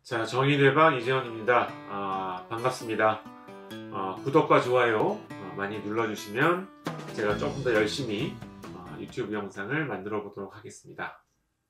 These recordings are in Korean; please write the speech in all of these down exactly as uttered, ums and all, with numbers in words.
자, 정의대박 이재영입니다. 아, 반갑습니다. 어, 구독과 좋아요 어, 많이 눌러주시면 제가 조금 더 열심히 어, 유튜브 영상을 만들어 보도록 하겠습니다.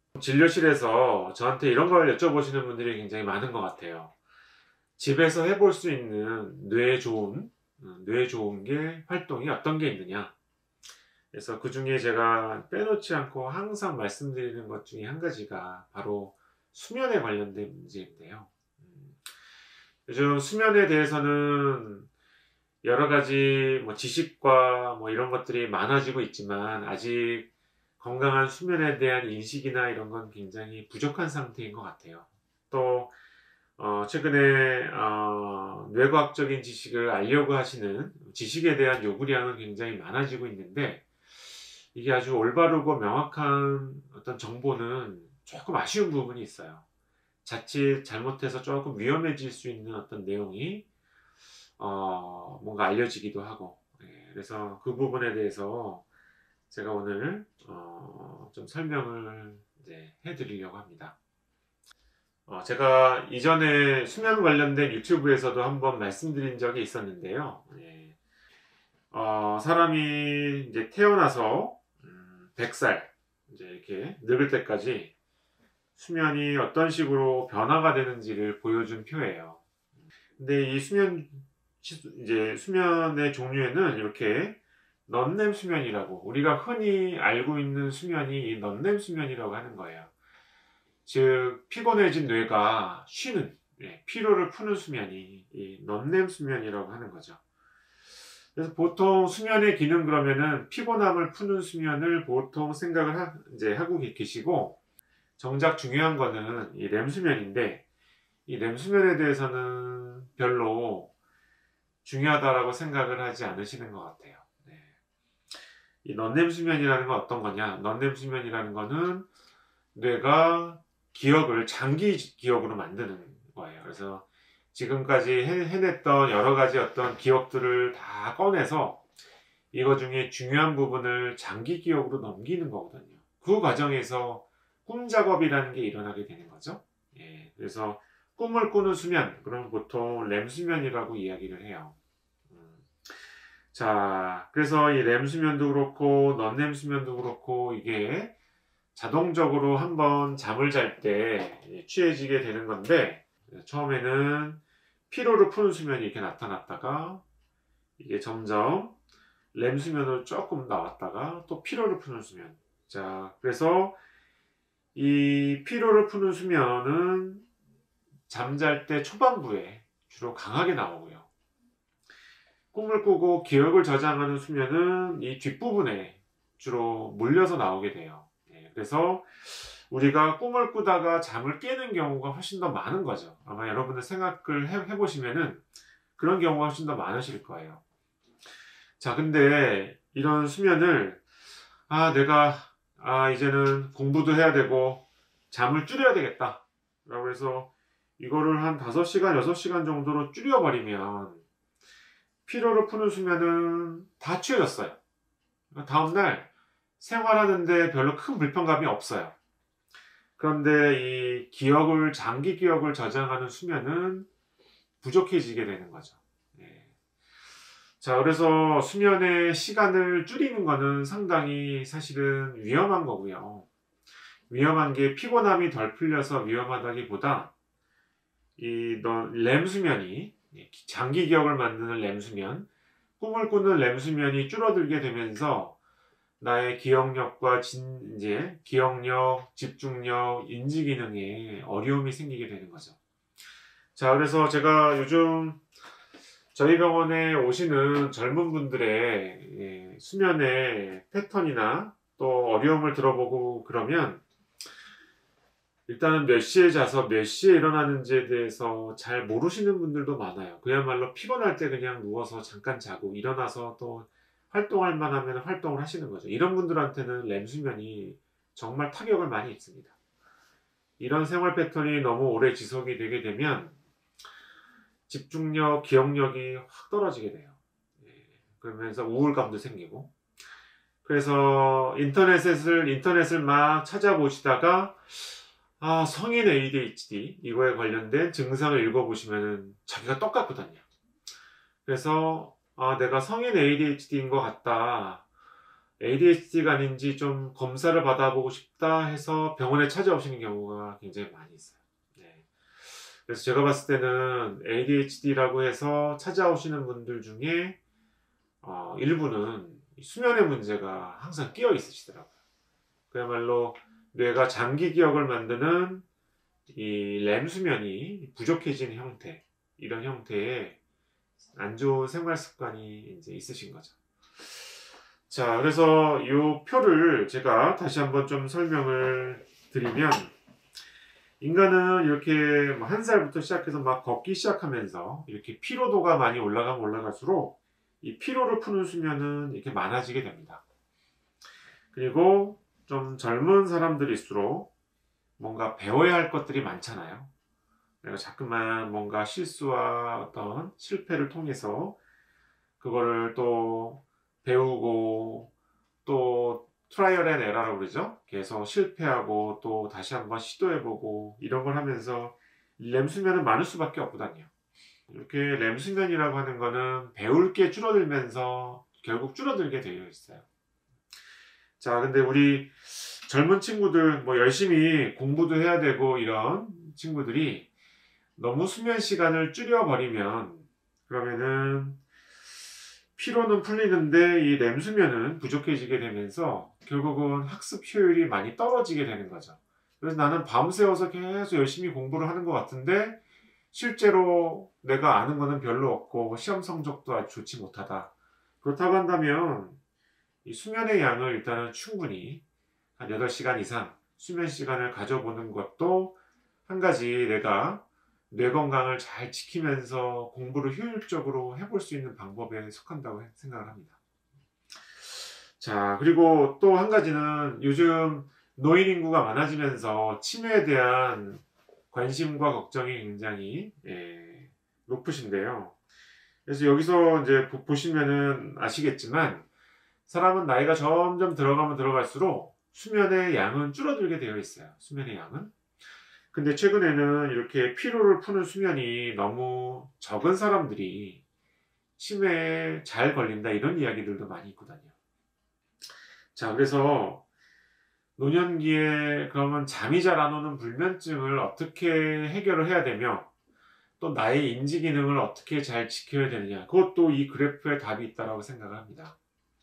진료실에서 저한테 이런 걸 여쭤보시는 분들이 굉장히 많은 것 같아요. 집에서 해볼 수 있는 뇌에 좋은, 어, 뇌에 좋은 게 활동이 어떤 게 있느냐. 그래서 그 중에 제가 빼놓지 않고 항상 말씀드리는 것 중에 한 가지가 바로 수면에 관련된 문제인데요. 음, 요즘 수면에 대해서는 여러 가지 뭐 지식과 뭐 이런 것들이 많아지고 있지만 아직 건강한 수면에 대한 인식이나 이런 건 굉장히 부족한 상태인 것 같아요. 또 어, 최근에 어, 뇌과학적인 지식을 알려고 하시는 지식에 대한 요구량은 굉장히 많아지고 있는데 이게 아주 올바르고 명확한 어떤 정보는 조금 아쉬운 부분이 있어요. 자칫 잘못해서 조금 위험해질 수 있는 어떤 내용이 어, 뭔가 알려지기도 하고, 예, 그래서 그 부분에 대해서 제가 오늘 어, 좀 설명을 이제 해드리려고 합니다. 어, 제가 이전에 수면 관련된 유튜브에서도 한번 말씀드린 적이 있었는데요. 예, 어, 사람이 이제 태어나서 음, 백 살 이제 이렇게 늙을 때까지 수면이 어떤 식으로 변화가 되는지를 보여준 표예요. 근데 이 수면, 이제 수면의 종류에는 이렇게 넌렘 수면이라고, 우리가 흔히 알고 있는 수면이 이 넌렘 수면이라고 하는 거예요. 즉, 피곤해진 뇌가 쉬는, 예, 피로를 푸는 수면이 이 넌렘 수면이라고 하는 거죠. 그래서 보통 수면의 기능 그러면은 피곤함을 푸는 수면을 보통 생각을 하, 이제 하고 계시고, 정작 중요한 거는 이 렘 수면인데, 이 렘 수면에 대해서는 별로 중요하다라고 생각을 하지 않으시는 것 같아요. 네. 이 넌렘 수면이라는 건 어떤 거냐? 넌렘 수면이라는 거는 뇌가 기억을 장기 기억으로 만드는 거예요. 그래서 지금까지 해, 해냈던 여러 가지 어떤 기억들을 다 꺼내서 이거 중에 중요한 부분을 장기 기억으로 넘기는 거거든요. 그 과정에서 꿈 작업이라는 게 일어나게 되는 거죠. 예, 그래서 꿈을 꾸는 수면, 그럼 보통 렘 수면이라고 이야기를 해요. 음, 자, 그래서 이 렘 수면도 그렇고 넌렘 수면도 그렇고 이게 자동적으로 한번 잠을 잘 때 취해지게 되는 건데, 처음에는 피로를 푸는 수면이 이렇게 나타났다가 이게 점점 렘 수면으로 조금 나왔다가 또 피로를 푸는 수면. 자, 그래서 이 피로를 푸는 수면은 잠잘 때 초반부에 주로 강하게 나오고요. 꿈을 꾸고 기억을 저장하는 수면은 이 뒷부분에 주로 몰려서 나오게 돼요. 네, 그래서 우리가 꿈을 꾸다가 잠을 깨는 경우가 훨씬 더 많은 거죠. 아마 여러분들 생각을 해, 해보시면은 그런 경우가 훨씬 더 많으실 거예요. 자, 근데 이런 수면을 아, 내가 아, 이제는 공부도 해야 되고 잠을 줄여야 되겠다 라고 해서 이거를 한 다섯 시간, 여섯 시간 정도로 줄여버리면 피로를 푸는 수면은 다 취해졌어요. 다음날 생활하는데 별로 큰 불편감이 없어요. 그런데 이 기억을, 장기 기억을 저장하는 수면은 부족해지게 되는 거죠. 네. 자, 그래서 수면의 시간을 줄이는 거는 상당히 사실은 위험한 거고요. 위험한 게 피곤함이 덜 풀려서 위험하다기보다 이 렘 수면이, 장기 기억을 만드는 렘 수면, 꿈을 꾸는 렘 수면이 줄어들게 되면서 나의 기억력과 진, 이제 기억력, 집중력, 인지 기능에 어려움이 생기게 되는 거죠. 자, 그래서 제가 요즘 저희 병원에 오시는 젊은 분들의 수면의 패턴이나 또 어려움을 들어보고 그러면 일단은 몇 시에 자서 몇 시에 일어나는지에 대해서 잘 모르시는 분들도 많아요. 그야말로 피곤할 때 그냥 누워서 잠깐 자고 일어나서 또 활동할 만하면 활동을 하시는 거죠. 이런 분들한테는 렘 수면이 정말 타격을 많이 입습니다. 이런 생활 패턴이 너무 오래 지속이 되게 되면 집중력, 기억력이 확 떨어지게 돼요. 그러면서 우울감도 생기고. 그래서 인터넷을 인터넷을 막 찾아보시다가 아, 성인 에이디에이치디 이거에 관련된 증상을 읽어보시면 자기가 똑같거든요. 그래서 아, 내가 성인 에이디에이치디인 것 같다. 에이디에이치디가 아닌지 좀 검사를 받아보고 싶다 해서 병원에 찾아오시는 경우가 굉장히 많이 있어요. 네. 그래서 제가 봤을 때는 에이디에이치디라고 해서 찾아오시는 분들 중에 어, 일부는 수면의 문제가 항상 끼어 있으시더라고요. 그야말로 뇌가 장기 기억을 만드는 이 렘 수면이 부족해진 형태, 이런 형태의 안 좋은 생활 습관이 이제 있으신 거죠. 자, 그래서 이 표를 제가 다시 한번 좀 설명을 드리면, 인간은 이렇게 한 살부터 시작해서 막 걷기 시작하면서 이렇게 피로도가 많이 올라가면 올라갈수록 이 피로를 푸는 수면은 이렇게 많아지게 됩니다. 그리고 좀 젊은 사람들일수록 뭔가 배워야 할 것들이 많잖아요. 내가 자꾸만 뭔가 실수와 어떤 실패를 통해서 그거를 또 배우고 또 트라이얼 앤 에러라고 그러죠. 계속 실패하고 또 다시 한번 시도해보고 이런 걸 하면서 렘 수면은 많을 수밖에 없거든요. 이렇게 렘 수면이라고 하는 거는 배울 게 줄어들면서 결국 줄어들게 되어 있어요. 자, 근데 우리 젊은 친구들 뭐 열심히 공부도 해야 되고 이런 친구들이 너무 수면 시간을 줄여버리면 그러면은 피로는 풀리는데 이 렘 수면은 부족해지게 되면서 결국은 학습 효율이 많이 떨어지게 되는 거죠. 그래서 나는 밤새워서 계속 열심히 공부를 하는 것 같은데 실제로 내가 아는 거는 별로 없고 시험 성적도 아주 좋지 못하다. 그렇다고 한다면 이 수면의 양을 일단은 충분히 한 여덟 시간 이상 수면 시간을 가져보는 것도 한 가지 내가 뇌 건강을 잘 지키면서 공부를 효율적으로 해볼 수 있는 방법에 속한다고 생각을 합니다. 자, 그리고 또 한 가지는 요즘 노인 인구가 많아지면서 치매에 대한 관심과 걱정이 굉장히 예, 높으신데요. 그래서 여기서 이제 보시면은 아시겠지만 사람은 나이가 점점 들어가면 들어갈수록 수면의 양은 줄어들게 되어 있어요. 수면의 양은. 근데 최근에는 이렇게 피로를 푸는 수면이 너무 적은 사람들이 치매에 잘 걸린다 이런 이야기들도 많이 있거든요. 자, 그래서 노년기에 그러면 잠이 잘 안 오는 불면증을 어떻게 해결을 해야 되며 또 나의 인지 기능을 어떻게 잘 지켜야 되느냐, 그것도 이 그래프에 답이 있다고 생각을 합니다.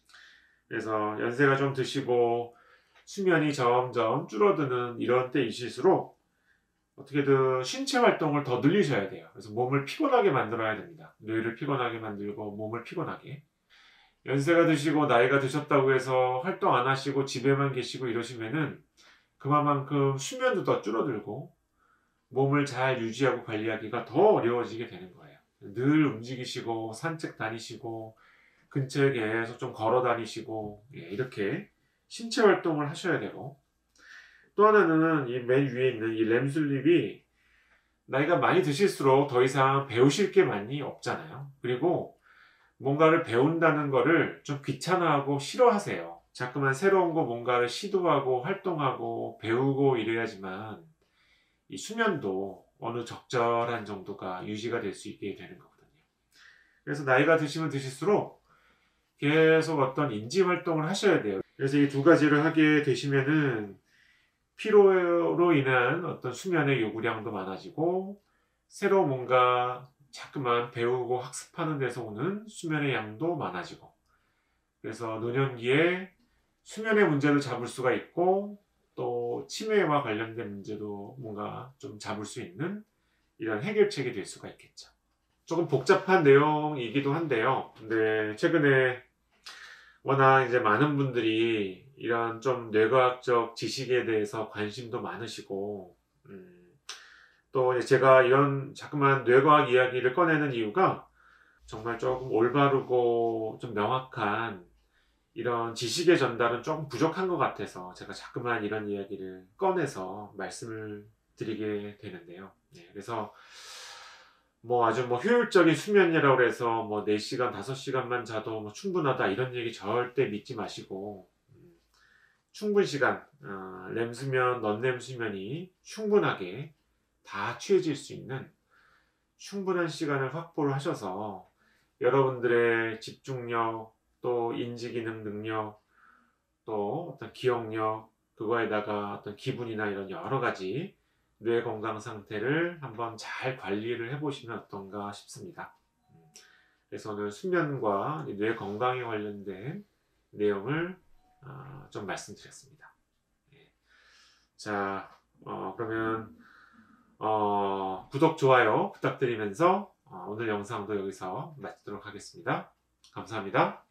그래서 연세가 좀 드시고 수면이 점점 줄어드는 이런 때이실수록 어떻게든 신체 활동을 더 늘리셔야 돼요. 그래서 몸을 피곤하게 만들어야 됩니다. 뇌를 피곤하게 만들고 몸을 피곤하게. 연세가 드시고 나이가 드셨다고 해서 활동 안 하시고 집에만 계시고 이러시면은 그만큼 수면도 더 줄어들고 몸을 잘 유지하고 관리하기가 더 어려워지게 되는 거예요. 늘 움직이시고 산책 다니시고 근처에 계속 좀 걸어 다니시고 이렇게 신체 활동을 하셔야 되고, 또 하나는 이 맨 위에 있는 이 렘 슬립이 나이가 많이 드실수록 더 이상 배우실 게 많이 없잖아요. 그리고 뭔가를 배운다는 거를 좀 귀찮아하고 싫어하세요. 자꾸만 새로운 거 뭔가를 시도하고 활동하고 배우고 이래야지만 이 수면도 어느 적절한 정도가 유지가 될 수 있게 되는 거거든요. 그래서 나이가 드시면 드실수록 계속 어떤 인지 활동을 하셔야 돼요. 그래서 이 두 가지를 하게 되시면은 피로로 인한 어떤 수면의 요구량도 많아지고 새로 뭔가 자꾸만 배우고 학습하는 데서 오는 수면의 양도 많아지고, 그래서 노년기에 수면의 문제를 잡을 수가 있고 또 치매와 관련된 문제도 뭔가 좀 잡을 수 있는 이런 해결책이 될 수가 있겠죠. 조금 복잡한 내용이기도 한데요. 근데 최근에 워낙 이제 많은 분들이 이런 좀 뇌과학적 지식에 대해서 관심도 많으시고, 음, 또 제가 이런 자꾸만 뇌과학 이야기를 꺼내는 이유가 정말 조금 올바르고 좀 명확한 이런 지식의 전달은 조금 부족한 것 같아서 제가 자꾸만 이런 이야기를 꺼내서 말씀을 드리게 되는데요. 네, 그래서 뭐 아주 뭐 효율적인 수면이라고 해서 뭐 네 시간, 다섯 시간만 자도 뭐 충분하다 이런 얘기 절대 믿지 마시고, 음, 충분 시간, 어, 렘수면, 넌렘 수면이 충분하게 다 취해질 수 있는 충분한 시간을 확보를 하셔서 여러분들의 집중력, 또 인지기능 능력, 또 어떤 기억력, 그거에다가 어떤 기분이나 이런 여러 가지 뇌 건강 상태를 한번 잘 관리를 해보시면 어떤가 싶습니다. 그래서 오늘 수면과 뇌 건강에 관련된 내용을 어, 좀 말씀드렸습니다. 예. 자, 어, 그러면 어, 구독, 좋아요 부탁드리면서 어, 오늘 영상도 여기서 마치도록 하겠습니다. 감사합니다.